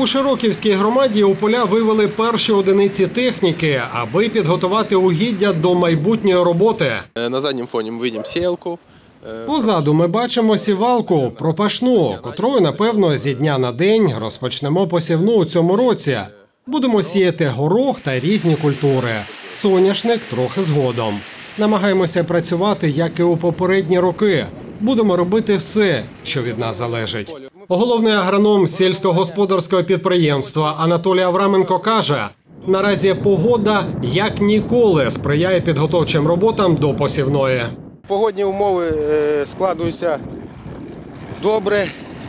У Широківській громаді у поля вивели перші одиниці техніки, аби підготувати угіддя до майбутньої роботи. На задньому фоні ми бачимо сіялку. Позаду ми бачимо сівалку пропашну, котрою, напевно, зі дня на день розпочнемо посівну у цьому році. Будемо сіяти горох та різні культури. Соняшник трохи згодом. Намагаємося працювати, як і у попередні роки. Будемо робити все, що від нас залежить. Головний агроном сільськогосподарського підприємства Анатолій Авраменко каже, наразі погода як ніколи сприяє підготовчим роботам до посівної. Погодні умови складаються добре.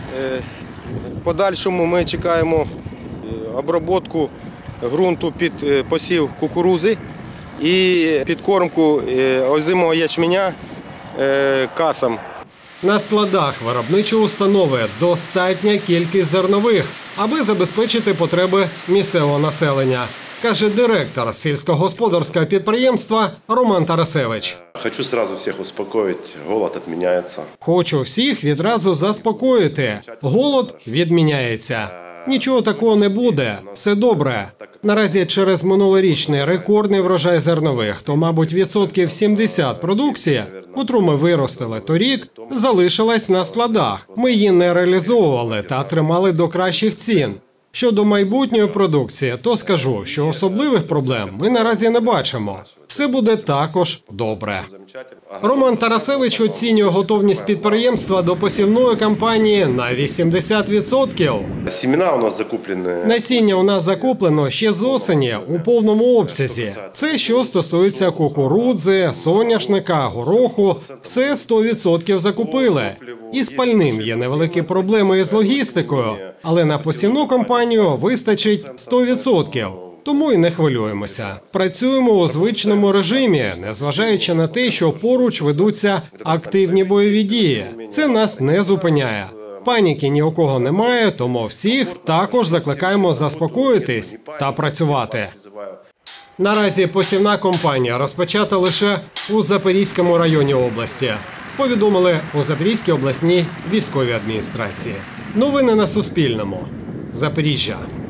В подальшому ми чекаємо обробку ґрунту під посів кукурудзи і підкормку озимого ячменя касом. На складах виробничої установи достатня кількість зернових, аби забезпечити потреби місцевого населення, каже директор сільськогосподарського підприємства Роман Тарасевич. Хочу сразу всіх успокоїти, голод відміняється. Хочу всіх відразу заспокоїти. Голод відміняється. Нічого такого не буде, все добре. Наразі через минулорічний рекордний врожай зернових, то, мабуть, відсотків 70 продукції, котру ми виростили торік, залишилась на складах. Ми її не реалізовували та тримали до кращих цін. Щодо майбутньої продукції, то скажу, що особливих проблем ми наразі не бачимо. Все буде також добре. Роман Тарасевич оцінює готовність підприємства до посівної кампанії на 80%. Семена у нас закуплені. Насіння у нас закуплено ще з осені у повному обсязі. Це що стосується кукурудзи, соняшника, гороху, все 100% закупили. І з пальним є невеликі проблеми із логістикою, але на посівну кампанію вистачить 100%. Тому і не хвилюємося. Працюємо у звичному режимі, незважаючи на те, що поруч ведуться активні бойові дії. Це нас не зупиняє. Паніки ні у кого немає, тому всіх також закликаємо заспокоїтись та працювати. Наразі посівна кампанія розпочата лише у Запорізькому районі області. Повідомили у Запорізькій обласній військовій адміністрації. Новини на Суспільному. Запоріжжя.